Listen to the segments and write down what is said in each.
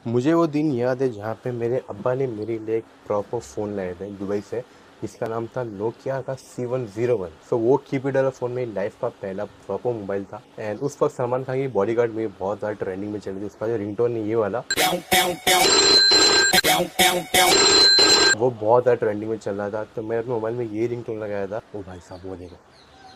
मुझे वो दिन याद है जहाँ पे मेरे अब्बा ने मेरे लिए एक प्रॉपर फ़ोन लाए थे दुबई से, जिसका नाम था नोकिया का C101। सो वो कीपैड वाला फ़ोन मेरी लाइफ का पहला प्रॉपर मोबाइल था। एंड उस वक्त सलमान खान की बॉडीगार्ड में बहुत ज़्यादा ट्रेंडिंग में चल रही थी। उसका जो रिंगटोन है ये वाला, वो बहुत ज़्यादा ट्रेंडिंग में चल रहा था। तो मैं अपने मोबाइल में ये रिंगटोन लगाया था। ओ भाई साहब, वो देखो,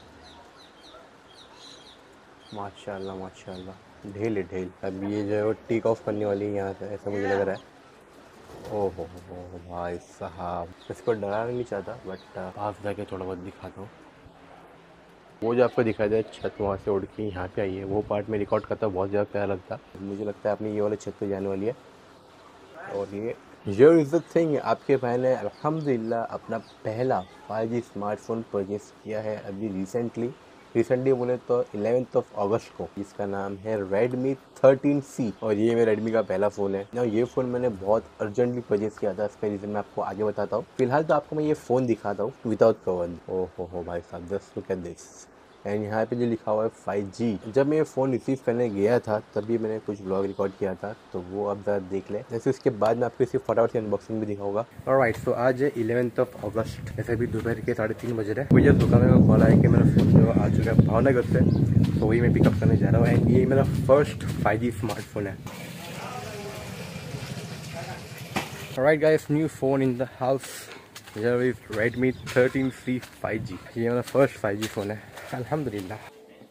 माशाल्लाह माशाल्लाह, ढेल है ढेल। अब ये जो है वो टेक ऑफ करने वाली है यहाँ से, ऐसा मुझे लग रहा है। ओहो भाई साहब, इसको डराना नहीं चाहता बट पास जाके थोड़ा बहुत दिखाता हूँ। वो जो आपको दिखाई दे छत वहाँ से उड़ के यहाँ पे आई है, वो पार्ट में रिकॉर्ड करता बहुत ज़्यादा प्यारा लगता। मुझे लगता है अपनी ये वाले छत पे जाने वाली है। और ये हियर इज़ द थिंग, आपके भाई ने अल्हम्दुलिल्लाह अपना पहला 5G स्मार्टफोन परचेस किया है अभी रिसेंटली बोले तो 11th ऑफ अगस्त को, जिसका नाम है Redmi 13C। और ये मेरा Redmi का पहला फ़ोन है ना। ये फ़ोन मैंने बहुत अर्जेंटली परचेस किया था, इसका रीज़न मैं आपको आगे बताता हूँ। फिलहाल तो आपको मैं ये फ़ोन दिखाता हूँ विदाउट कवर। ओहो हो भाई साहब, just look at this. And यहाँ पे जो लिखा हुआ है 5G। जब मैं ये फ़ोन रिसीव करने गया था तभी मैंने कुछ ब्लॉग रिकॉर्ड किया था, तो वो आप ज़रा देख लें। जैसे उसके बाद मैं आपको इसकी फटाफट से अनबॉक्सिंग भी दिखाऊंगा। ऑलराइट, तो आज है 11th ऑफ अगस्त, जैसे भी दोपहर के 3:30 बज रहे हैं। मुझे दुकान में कॉल आया कि मेरा फ़ोन जो आ चुका है भावनगर से, तो वही मैं पिकअप करने जा रहा हूँ। एंड ये मेरा फर्स्ट 5G स्मार्टफोन है। Alright guys, new phone in the house. Here is Redmi 13C 5G। ये मेरा फर्स्ट 5G फ़ोन है, अल्हम्दुलिल्लाह।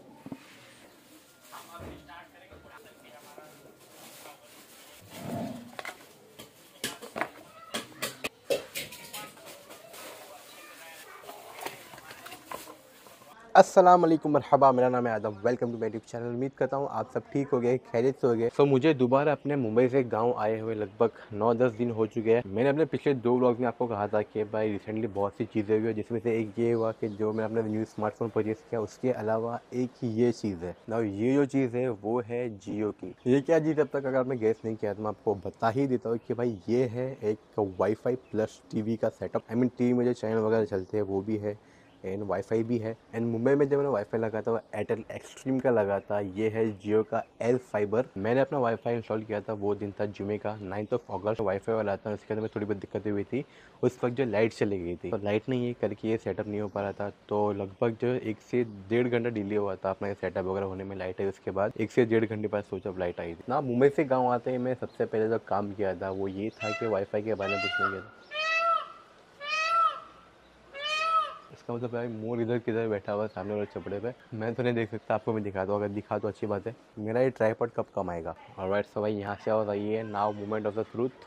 अस्सलाम वालेकुम, मरहबा, मेरा नाम है Adam. Welcome to my YouTube channel. उम्मीद करता हूँ आप सब ठीक हो गए, खैरियत से हो गए। मुझे दोबारा अपने मुंबई से गांव आए हुए लगभग 9-10 दिन हो चुके हैं। मैंने अपने पिछले 2 व्लॉग में आपको कहा था कि भाई रिसेंटली बहुत सी चीज़ें हुई है, जिसमें से एक ये हुआ कि जो मैंने अपना न्यू स्मार्टफोन परचेस किया। उसके अलावा एक ये चीज़ है ना, ये जो चीज़ है वो है जियो की। ये क्या चीज़, अब तक अगर आपने गेस नहीं किया तो मैं आपको बता ही देता हूँ कि भाई ये है एक वाईफाई प्लस टीवी का सेटअप। आई मीन टीवी में जो चैनल वगैरह चलते हैं वो भी है, एंड वाईफाई भी है। एंड मुंबई में जब मैंने वाईफाई लगा था वो एयरटेल एक्सट्रीम का लगा था। ये है जियो का एल फाइबर। मैंने अपना वाईफाई इंस्टॉल किया था, वो दिन था जुमे का 9th ऑफ अगस्त। वाईफाई वाला था, उसके अंदर में थोड़ी बहुत दिक्कतें हुई थी। उस वक्त जो लाइट चली गई थी, तो लाइट नहीं ये करके ये सेटअप नहीं हो पा रहा था। तो लगभग जो 1 से 1.5 घंटा डिले हुआ था अपना ये सेटअप वगैरह होने में। लाइट आई उसके बाद 1 से 1.5 घंटे बाद सोचा लाइट आई थी ना। मुंबई से गाँव आते ही मैं सबसे पहले जो काम किया था वो ये था कि वाईफाई के बारे में पूछने गया था। इसका मतलब भाई मोर इधर किधर बैठा हुआ है सामने वाले चपड़े पे। मैं तो नहीं देख सकता, आपको मैं दिखा दूँ, अगर दिखा तो अच्छी बात है। मेरा ये ट्राइपॉड कब कम आएगा। ऑलराइट, सो भाई यहाँ से और ये है now moment of the truth.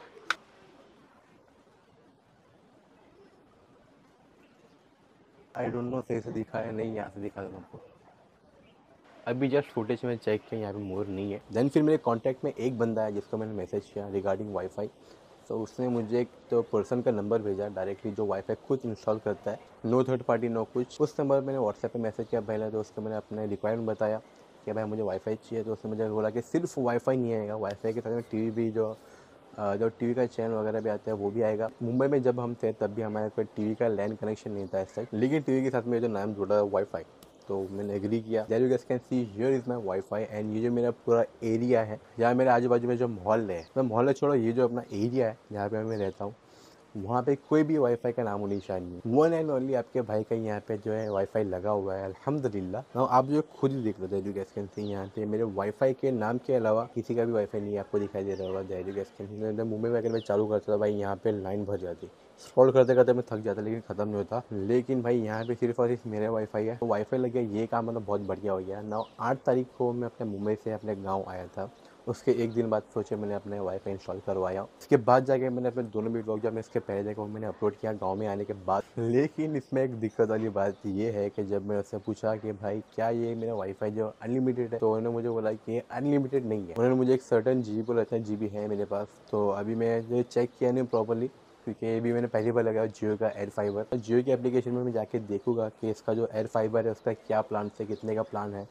I don't know सही से दिखा है नहीं, यहाँ से दिखा दूँ आपको। अभी जस्ट फुटेज में चेक किया, यहाँ पे मोर नहीं है। देन फिर मेरे कांटेक्ट में एक बंदा है जिसको मैंने मैसेज किया रिगार्डिंग वाईफाई। तो उसने मुझे एक तो पर्सन का नंबर भेजा डायरेक्टली, जो वाईफाई खुद इंस्टॉल करता है, नो थर्ड पार्टी नो कुछ। उस नंबर मैंने व्हाट्सएप पे मैसेज किया पहले, तो उसको मैंने अपने रिक्वायरमेंट बताया कि भाई मुझे वाईफाई चाहिए। तो उसने मुझे बोला कि सिर्फ वाईफाई नहीं आएगा, वाईफाई के साथ में टीवी भी, जो टीवी का चैनल वगैरह भी आता है वो भी आएगा। मुंबई में जब हम थे तब भी हमारे कोई टीवी का लैंड कनेक्शन नहीं था इस साइड, लेकिन टीवी के साथ में जो नाम जुड़ा है वाईफाई, तो मैंने एग्री किया। There you guys can see, here is my wifi. And ये जो मेरा पूरा एरिया है, यहाँ मेरे आजू बाजू में जो मोहल्ले है, मैं मोहल्ला छोड़ो, ये जो अपना एरिया है जहाँ पे मैं रहता हूँ, वहाँ पे कोई भी वाईफाई का नामो निशान नहीं है। वन एंड ओनली आपके भाई का यहाँ पे जो है वाईफाई लगा हुआ है, अल्हम्दुलिल्लाह। now आप जो खुद ही देख लो, that you guys can see, यहाँ पे मेरे वाईफाई के नाम के अलावा किसी का भी वाईफाई नहीं है। आपको दिखाई दे रहा होगा, that you guys can see. Mumbai में अगर मैं चालू करता था भाई, यहाँ पे लाइन भर जाती। स्क्रॉल करते करते मैं थक जाता, लेकिन ख़त्म नहीं होता। लेकिन भाई यहाँ पे सिर्फ और सिर्फ मेरा वाईफाई है, तो वाईफाई लग गया, ये काम मतलब बहुत बढ़िया हो गया ना। 8 तारीख को मैं अपने मुंबई से अपने गाँव आया था। उसके एक दिन बाद सोचे मैंने अपने वाईफाई इंस्टॉल करवाया। उसके बाद जाके मैंने अपने दोनों भी ब्लॉग, जब मैं इसके पहले देखा, मैंने अपलोड किया गांव में आने के बाद। लेकिन इसमें एक दिक्कत वाली बात ये है कि जब मैं उससे पूछा कि भाई क्या ये मेरा वाईफाई जो अनलिमिटेड है, तो उन्होंने मुझे बोला कि ये अनलिमिटेड नहीं है। उन्होंने मुझे एक सर्टन जी बोला था, जी है मेरे पास। तो अभी मैं चेक किया नहीं प्रॉपरली, क्योंकि ये भी मैंने पहली बार लगाया जियो का एयर फाइबर। तो जियो की एप्लीकेशन में मैं जाके देखूंगा कि इसका जो एयर फाइबर है उसका क्या प्लान से कितने का प्लान है,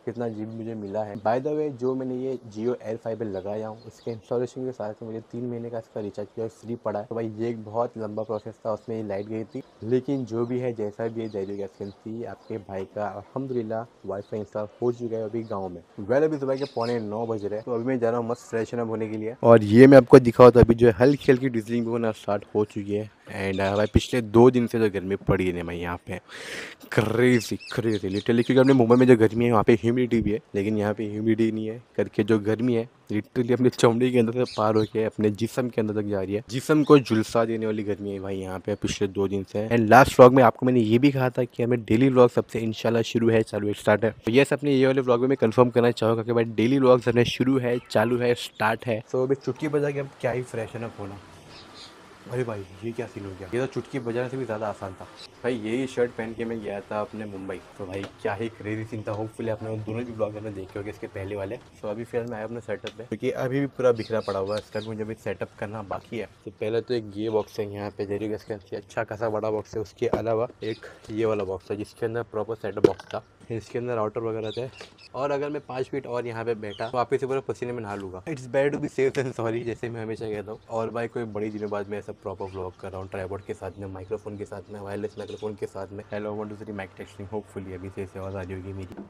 कितना जीबी मुझे मिला है। बाय द वे जो मैंने ये जियो एयर फाइबर लगाया हूँ उसके इंस्टॉलेशन के साथ मुझे 3 महीने का इसका रिचार्ज किया और फ्री पड़ा है। तो भाई ये एक बहुत लंबा प्रोसेस था, उसमें ये लाइट गई थी, लेकिन जो भी है जैसा भी है दैरियो गैस एजेंसी आपके भाई का अल्हम्दुलिल्लाह वाईफाई इंस्टॉल हो चुका है अभी गाँव में। वेल अभी सुबह के 8:45 बज रहे हैं, तो अभी मैं जा रहा हूँ मस्त फ्रेशन अप होने के लिए। और ये मैं आपको दिखाऊँ तो अभी जो है हल्की हल्की डिजलिंग भी होना स्टार्ट हो चुकी है। एंड भाई पिछले 2 दिन से जो गर्मी पड़ी है ना भाई यहाँ पे क्रेजी क्रेजी लिटरली, क्योंकि अपने मुंबई में जो गर्मी है वहाँ पे ह्यूमिडिटी भी है, लेकिन यहाँ पे ह्यूमिडिटी नहीं है करके जो गर्मी है लिटरली अपने चमड़ी के अंदर से पार होके अपने जिस्म के अंदर तक जा रही है। जिस्म को झुलसा देने वाली गर्मी है भाई यहाँ पे पिछले 2 दिन से। एंड लास्ट व्लॉग में आपको मैंने ये भी कहा था कि हमें डेली व्लॉग सबसे इंशाल्लाह शुरू है, चालू है, स्टार्ट है। तो यस अपने ये वाले व्लॉग में मैं कंफर्म करना चाहूँगा कि भाई डेली व्लॉग्स अपने शुरू है, चालू है, स्टार्ट है। तो अभी चुटकी बजा के अब क्या ही फ्रेशन अप होना। अरे भाई ये क्या सीन हो गया, ये तो चुटकी बजाने से भी ज़्यादा आसान था भाई। यही शर्ट पहन के मैं गया था अपने मुंबई, तो भाई क्या ही क्रेजी सीन था। होपफुली आपने दोनों भी ब्लॉग में देखे होंगे इसके पहले वाले। तो अभी फिर मैं आया अपने सेटअप पे, क्योंकि अभी भी पूरा बिखरा पड़ा हुआ है, इसका मुझे अभी सेटअप करना बाकी है। तो पहले तो एक ये बॉक्स है यहाँ पे दैरियो गैस एजेंसी, अच्छा खासा बड़ा बॉक्स है। उसके अलावा एक ये वाला बॉक्स है जिसके अंदर प्रॉपर सेटअप बॉक्स था, इसके अंदर आउटर वगैरह थे। और अगर मैं 5 फीट और यहाँ पे बैठा तो वापस से पूरा पसीने में नहा लूँगा। It's better to be safe than sorry, जैसे मैं हमेशा कहता हूँ। और भाई कोई बड़ी दिनों बाद मैं ऐसा प्रॉपर व्लॉग कर रहा हूँ, ट्राइपॉड के साथ में, माइक्रोफोन के साथ में, वायरलेस माइक्रोफोन के साथ में। हेलो 1 2 3 माइक टेस्टिंग, होपफुली अभी से आवाज़ आ जाएगी मेरी।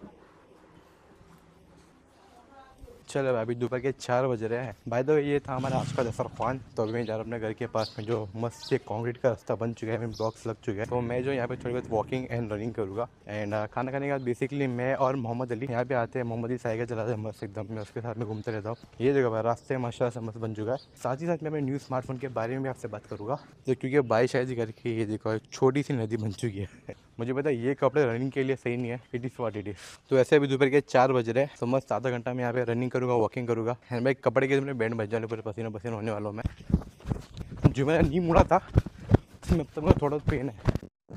चलो अभी दोपहर के 4 बज रहे हैं। बाय द वे ये था हमारा आज का दस्तरखान। तो अभी मैं जा रहा हूँ अपने घर के पास में जो मस्त एक कंक्रीट का रास्ता बन चुका है, मैं ब्लॉक्स लग चुके हैं। तो मैं जो यहाँ पे थोड़ी बहुत वॉकिंग एंड रनिंग करूँगा। एंड खाना खाने के बाद बेसिकली मैं और मोहम्मद अली यहाँ पे आते हैं। मोहम्मद अली साइकिल चलाते हैं मस्त एकदम, मैं उसके साथ में घूमते रहता हूँ। ये जगह रास्ते माशाल्लाह से मस्त बन चुका है। साथ ही साथ मैं अपने न्यू स्मार्टफोन के बारे में भी आपसे बात करूँगा, तो क्योंकि बारिश शायद करके ये देखो छोटी सी नदी बन चुकी है। मुझे पता है ये कपड़े रनिंग के लिए सही नहीं है, it is what it is. तो ऐसे अभी दोपहर के 4 बज रहे हैं, तो मस्त आधा घंटा मैं यहाँ पे रनिंग करूँगा, वॉकिंग करूँगा। एंड भाई कपड़े के अपने बैंड बज जाने पूरे पसीना पसीना होने वाला हूँ मैं। जो मैंने नी मुड़ा था उसमें अब तक थोड़ा पेन है।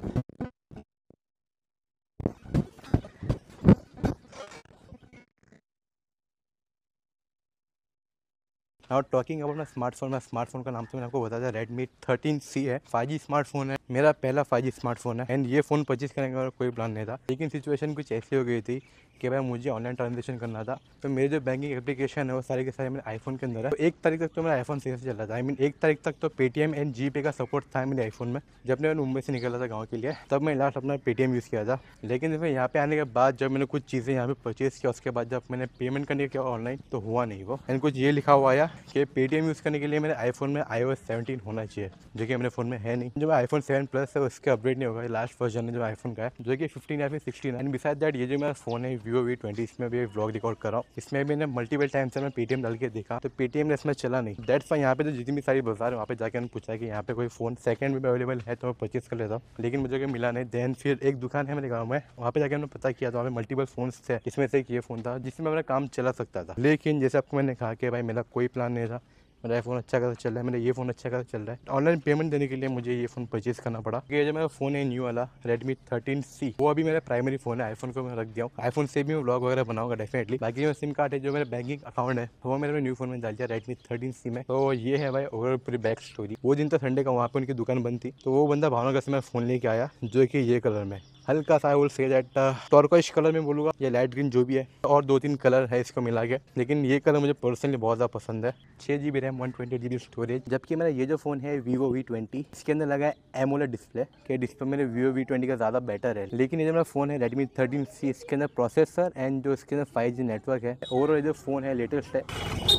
और टॉकिंग अबाउट माई स्मार्टफोन, मैं स्मार्टफोन का नाम तो मैंने आपको बताया था रेडमी 13C है। 5G स्मार्टफोन है, मेरा पहला 5G स्मार्टफोन है। एंड ये फ़ोन परचेज करने का कोई प्लान नहीं था, लेकिन सिचुएशन कुछ ऐसी हो गई थी कि भाई मुझे ऑनलाइन ट्रांजेक्शन करना था। तो मेरे जो बैंकिंग एप्लीकेशन है वो सारे के सारे मेरे आईफोन के अंदर है। तो 1 तारीख तक तो मेरा आईफोन सही से चल रहा था। आई मीन 1 तारीख तक तो पेटीएम एंड जीपे का सपोर्ट था मेरे आईफोन में। जब मैं मुंबई से निकला था गाँव के लिए, तब मैं लास्ट अपना पेटीएम यूज़ किया था। लेकिन फिर यहाँ पे आने के बाद जब मैंने कुछ चीज़ें यहाँ पे परचेज़ किया, उसके बाद जब मैंने पेमेंट करने किया ऑनलाइन, तो हुआ नहीं वो। एंड कुछ ये लिखा हुआ आया कि पेटीएम यूज़ करने के लिए मेरे आईफोन में iOS 17 होना चाहिए, जो कि मेरे फ़ोन में है नहीं। जो आईफोन 7 प्लस है उसके अपडेट नहीं होगा, लास्ट वर्जन है जो आईफोन का है, जो कि 15 या फिर 16 है। एंड बिसाइड दैट ये जो मेरा फ़ोन है Vivo V20, इसमें भी व्लॉग रिकॉर्ड कर रहा हूँ। इसमें मैंने मल्टीपल टाइम से मैं पेटीएम डाल के देखा, तो पेटीएम ने इसमें चला नहीं। दैट्स वाई यहाँ पे जो जितनी भी सारी बाजार है वहाँ पे जाकर मैंने पूछा कि यहाँ पे कोई फ़ोन सेकंड में अवेलेबल है तो मैं परचेज कर लेता हूँ, लेकिन मुझे कोई मिला नहीं। देन फिर एक दुकान है मेरे गाँव में, वहाँ पे जाकर मैंने पता किया, तो वहाँ पे मल्टीपल फ़ोन्स थे, इसमें से एक ये फ़ोन था जिसमें मेरा काम चला सकता था। लेकिन जैसे आपको मैंने कहा कि भाई मेरा कोई प्लान नहीं था, मेरा आईफोन अच्छा खासा चल रहा है, मेरा ये फ़ोन अच्छा खासा चल रहा है। ऑनलाइन पेमेंट देने के लिए मुझे ये फ़ोन परचेज़ करना पड़ा। ये जो मेरा फ़ोन है न्यू वाला रेडमी 13C, वो अभी मेरा प्राइमरी फ़ोन है। आईफोन को मैं रख दिया हूँ, आईफोन से भी मैं व्लॉग वगैरह बनाऊंगा डेफिनेटली। बाकी जो सिम कार्ड है, जो मेरा बैंकिंग अकाउंट है, वो मैंने न्यू फ़ोन में डाल दिया रेडमी 13C में। तो ये है भाई ओवरऑल पूरी बैक स्टोरी। वो दिन तो संडे का वहाँ पर उनकी दुकान बंद थी, तो वो बंदा भावनगर से मैं फ़ोन लेके आया, जो कि ये कलर में हल्का सा विल से दैट टॉर्कोइश कलर में बोलूँगा, या लाइट ग्रीन जो भी है, और 2-3 कलर है इसको मिला के। लेकिन ये कलर मुझे पर्सनली बहुत ज़्यादा पसंद है। 6GB RAM, 128GB storage. जबकि मेरा ये जो फ़ोन है Vivo V20, इसके अंदर लगा है एमोलेड डिस्प्ले, के डिस्प्ले मेरे Vivo V20 का ज़्यादा बेटर है। लेकिन ये जो मेरा फ़ोन है रेडमी 13C, इसके अंदर प्रोसेसर एंड जो इसके अंदर 5G नेटवर्क है, ओवरऑल जो फ़ोन है लेटेस्ट है।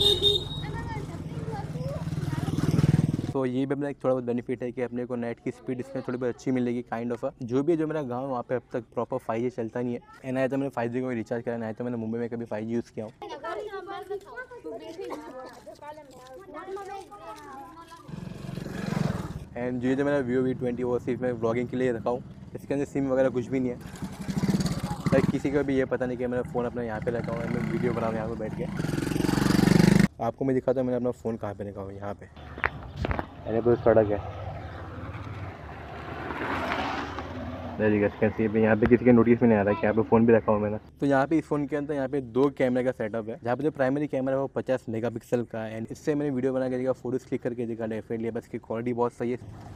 तो ये भी मेरा एक थोड़ा बहुत बेनिफिट है कि अपने को नेट की स्पीड इसमें थोड़ी बहुत अच्छी मिलेगी काइंड ऑफ। जो भी है जो मेरा गांव वहाँ पे अब तक प्रॉपर 5G चलता नहीं है। एंड आया तो मैंने 5G को रिचार्ज करा, नहीं तो मैंने मुंबई में कभी 5G यूज़ किया हूँ। एंड ये जो मेरा Vivo V20 वो सिर्फ मैं व्लॉगिंग के लिए रखा हूँ, इसके अंदर सिम वगैरह कुछ भी नहीं है। लाइक किसी को भी ये पता नहीं कि मेरा फ़ोन अपना यहाँ पे रखा हुआ है, मैं वीडियो बना रहा हूँ यहाँ पे बैठ के। आपको मैं दिखाता हूँ मैंने अपना फ़ोन कहाँ पे रखा हुआ है, यहाँ पे। अरे बहुत सड़क है, कैसे यहाँ पे किसी के नोटिस में नहीं आ रहा है कि यहाँ पे फ़ोन भी रखा हुआ मैंने। तो यहाँ पे इस फ़ोन के अंदर यहाँ पे 2 कैमरे का सेटअप है, जहाँ पे जो प्राइमरी कैमरा है वो 50 मेगापिक्सल का है। एंड इससे मैंने वीडियो बना के देखा, फोटोज़ क्लिक करके देखा, डेफिनेटली बस की क्वालिटी बहुत सही है।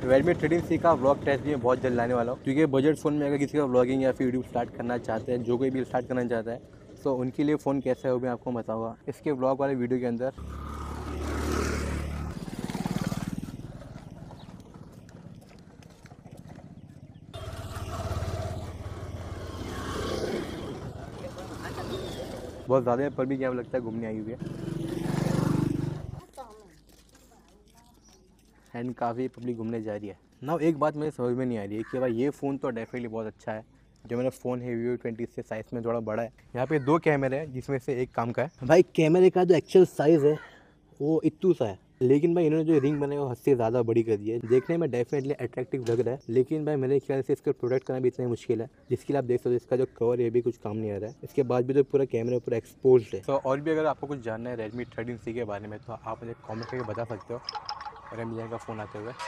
Redmi 13C का व्लॉग टेस्ट भी मैं बहुत जल्द लाने वाला हूँ, क्योंकि बजट फ़ोन में अगर किसी का व्लॉगिंग या फिर यूट्यूब स्टार्ट करना चाहते हैं, जो कोई भी स्टार्ट करना चाहता है, तो उनके लिए फ़ोन कैसा है वो मैं आपको बताऊँगा इसके व्लॉग वाले वीडियो के अंदर। बहुत ज़्यादा पर भी क्या लगता है घूमने आई हुई है, एंड काफ़ी पब्लिक घूमने जा रही है ना। एक बात मुझे समझ में नहीं आ रही है कि भाई ये फ़ोन तो डेफिनेटली बहुत अच्छा है, जो मेरा फ़ोन है Vivo 20 से साइज़ में थोड़ा बड़ा है। यहाँ पे 2 कैमरे हैं जिसमें से एक काम का है। भाई कैमरे का जो एक्चुअल साइज़ है वो इतू सा है, लेकिन भाई इन्होंने जो रिंग बनाई वो हद से ज़्यादा बड़ी कर दी है। देखने में डेफिनेटली अट्रैक्टिव लग रहा है, लेकिन भाई मेरे ख्याल से इसको प्रोडक्ट करना भी इतना ही मुश्किल है, जिसके लिए आप देख सकते हो इसका जो कवर है भी कुछ काम नहीं आ रहा है। इसके बाद भी जो पूरा कैमरा पूरा एक्सपोज्ड है। तो और भी अगर आपको कुछ जानना है Redmi 13C के बारे में तो आप मुझे कॉमेंट करके बता सकते हो। Redmi का फ़ोन आते हुए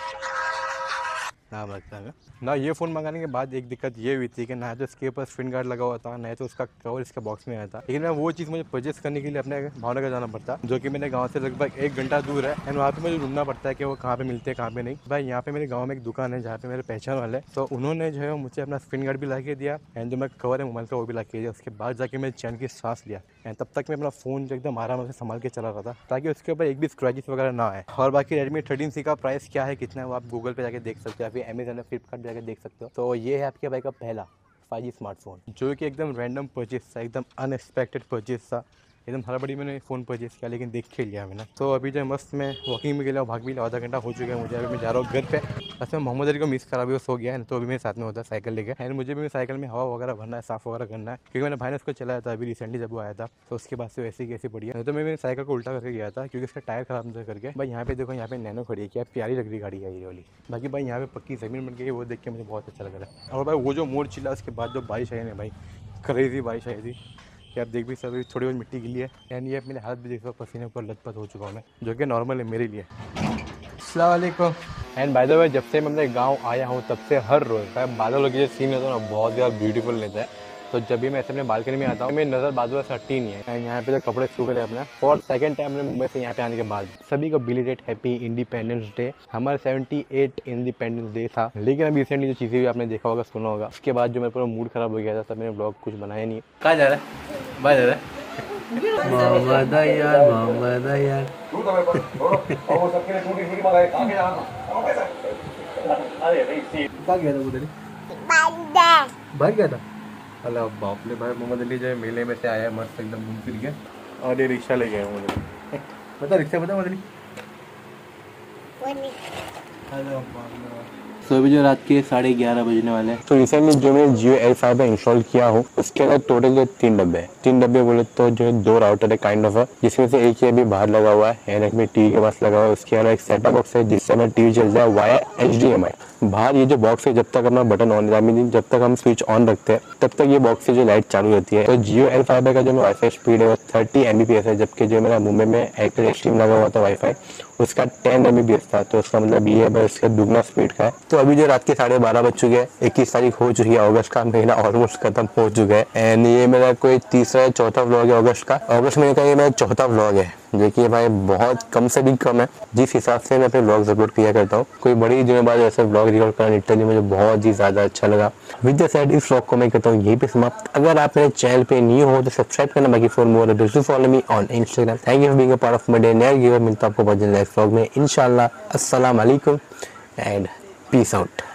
नाम रखता है ना। ये फ़ोन मंगाने के बाद एक दिक्कत ये हुई थी कि ना तो इसके ऊपर स्क्रीन गार्ड लगा हुआ था, ना तो उसका कवर इसके बॉक्स में आया था। लेकिन वो चीज़ मुझे परचेस करने के लिए अपने भावनगर जाना पड़ता, जो कि मेरे गांव से लगभग 1 घंटा दूर है, एंड वहाँ पे मुझे ढूंढना पड़ता है कि वो कहाँ पे मिलते हैं कहाँ पे नहीं। भाई यहाँ पे मेरे गाँव में एक दुकान है जहाँ पे मेरे पहचान वाले, तो उन्होंने जो है मुझे अपना स्क्रीन गार्ड भी ला के दिया, एंड जो मैं कवर है मोबाइल का वो भी ला के दिया। उसके बाद जाके मैं चैन की सांस लिया, एंड तब तक मैं अपना फ़ोन जो एकदम आराम से संभाल के चला रहा था, ताकि उसके ऊपर एक भी स्क्रैचेस वगैरह ना आए। और बाकी Redmi 13C का प्राइस क्या है, कितना है, वो आप गूगल पे जाके देख सकते हो, या फिर अमेजन या फ्लिपकार्ट जाके देख सकते हो। तो ये है आपके भाई का पहला 5G स्मार्टफोन, जो कि एकदम रैंडम परचेस था, एकदम अनएक्सपेक्टेड परचेस था, एकदम हड़बड़ी मैंने फ़ोन परचेस किया, लेकिन देख के लिया मैंने। तो अभी जो मस्त मैं वॉकिंग में गया, भाग भी लिया, आधा घंटा हो चुका है मुझे। अभी मैं जा रहा हूँ घर पे। बस मैं मोहम्मद अली को मिस करा, भी वो सो गया है, तो अभी मेरे साथ में होता है साइकिल लेके, एंड मुझे भी साइकिल में हवा वगैरह भरना है, साफ़ वगैरह करना है, क्योंकि मैंने भाई ने उसको चलाया था अभी रिसेंटली जब वो आया था, तो उसके बाद से वैसे ही कैसे पड़ी है। तो मैं मेरी साइकिल को उल्टा करके गया था, क्योंकि इसका टायर खराब था करके। भाई यहाँ पे देखो, यहाँ पे नैनो खड़ी है, क्या प्यारी लग रही गाड़ी है ये वाली। बाकी भाई यहाँ पे पक्की ज़मीन बन गई, वो देख के मुझे बहुत अच्छा लग रहा है। और भाई वो जो मोड़ चिल्ला, उसके बाद जो बारिश आई ना भाई, क्रेज़ी बारिश आई थी कि आप देख भी सकते, थोड़ी बहुत मिट्टी गिली है, एंड ये मेरे हाथ भी देख सकते, पसीने पर लथपथ हो चुका हूँ मैं, जो कि नॉर्मल है मेरे लिए। अस्सलाम वालेकुम। एंड बाय द वे, जब से मैं अपने गांव आया हूँ तब से हर रोज़ बादलों की जो सीन होता है ना, बहुत ज़्यादा ब्यूटीफुल रहता है। तो जब भी मैं ऐसे अपने बालकनी में आता हूँ, मेरी नज़र बादलों से हटती नहीं है। एंड यहाँ पे जो कपड़े सूख रहे हैं अपना, फॉर सेकंड टाइम मैंने मुंबई से यहाँ पे आने के बाद सभी को बिलेटेड हैप्पी इंडिपेंडेंस डे। हमारा 78 इंडिपेंडेंस डे था, लेकिन अभी रिसेंटली जो चीज़ें भी आपने देखा होगा, सुना होगा, उसके बाद जो मेरा पूरा मूड ख़राब हो गया था, तब मैंने ब्लॉग कुछ बनाया नहीं। कहाँ जा रहा है? बाय जा रहा है मोहम्मद यार, मोहम्मद यार। भाग गया था। अल्लाह बाप रे भाई, मोहम्मद अली जो है मेले में से आया है, मस्त एकदम घूम फिर के, और ये रिक्शा ले गया मुझे। पता रिक्शा पता मोहम्मद अली? तो अभी जो रात के 11:30 बजने वाले हैं। तो रिसेंटली जो मैंने Jio L5 इंस्टॉल किया हूँ, उसके अंदर टोटल जो 3 डब्बे हैं। 3 डब्बे बोले तो जो है 2 राउटर है काइंड ऑफ, जिसमें से एक ही अभी बाहर लगा हुआ है, एंड एक में टीवी के पास लगा हुआ है। उसके अलावा एक सेटअप बॉक्स है जिससे हमारा टीवी चल जाए वाया HDMI। बाहर ये जो बॉक्स है, जब तक अपना बटन ऑन है, जब तक हम स्विच ऑन रखते हैं, तब तक ये बॉक्स से जो लाइट चालू रहती है। तो Jio L5 का जो वाईफाई स्पीड है वो 30 Mbps है, जबकि जो मेरा मुंबई में एयरटेल एक्सट्रीम लगा हुआ था वाईफाई, उसका 10 Mbps था। तो उसका मतलब ये है इसका दुगना स्पीड का है। तो अभी जो रात के 12:30 बज चुके हैं, 21 तारीख हो चुकी है, अगस्त का महीना ऑलमोस्ट खत्म हो चुका है, एंड ये मेरा कोई तीसरा या चौथा व्लॉग है अगस्त का। अगस्त महीने का ये मेरा चौथा व्लॉग है, जो कि भाई बहुत कम से भी कम है जिस हिसाब से मैं अपने व्लॉग्स अपलोड किया करता हूँ। कोई बड़ी दिनों बाद ऐसे व्लॉग रिकॉर्ड करना लिटरली मुझे बहुत ही ज़्यादा अच्छा लगा। विद द सेड इस व्लॉग को मैं कहता हूँ यहीं पे समाप्त। अगर आप मेरे चैनल पे न्यू हो तो सब्सक्राइब करना, बाकी for more do follow me on Instagram. Thank you for being a part of my day. नया गिवर मिलता आपको नेक्स्ट व्लॉग में इंशाल्लाह। अस्सलाम वालेकुम एंड पीस आउट।